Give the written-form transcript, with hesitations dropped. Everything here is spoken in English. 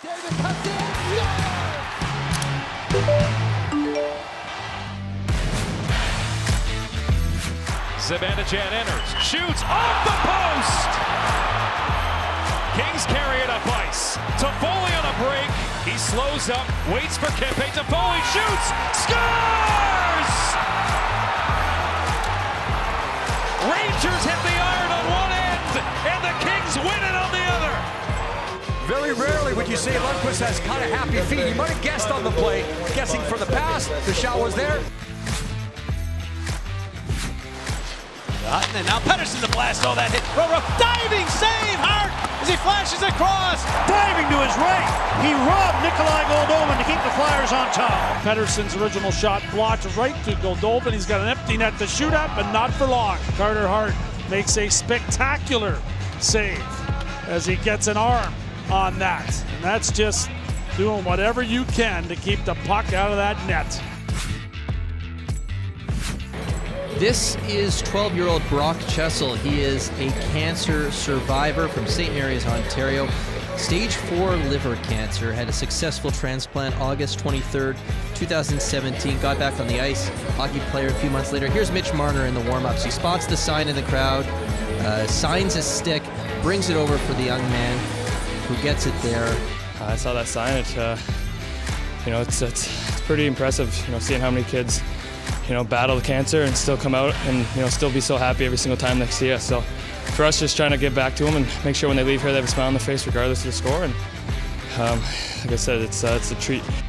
David cuts in. Zibanejad enters, shoots off the post. Kings carry it up ice. Toffoli on a break. He slows up, waits for Kempe. Toffoli shoots, scores! Rangers hit the iron on one end, and the Kings win it on the other. Very rarely would you say Lundqvist has kind of happy feet. You might have guessed on the play, guessing for the pass. The shot was there. And now Pettersson to blast all that hit. Diving save, Hart, as he flashes across. Diving to his right. He robbed Nikolai Goldobin to keep the Flyers on top. Pettersson's original shot blocked right to Goldobin. He's got an empty net to shoot at, but not for long. Carter Hart makes a spectacular save as he gets an arm on that. And that's just doing whatever you can to keep the puck out of that net. This is 12-year-old Brock Chessel. He is a cancer survivor from St. Mary's, Ontario. Stage 4 liver cancer, had a successful transplant August 23rd, 2017. Got back on the ice, hockey player a few months later. Here's Mitch Marner in the warm-ups. He spots the sign in the crowd, signs his stick, brings it over for the young man who gets it there. I saw that sign. It's pretty impressive, seeing how many kids battle cancer and still come out and still be so happy every single time they see us. So for us, just trying to get back to them and make sure when they leave here they have a smile on their face regardless of the score. And like I said, it's a treat.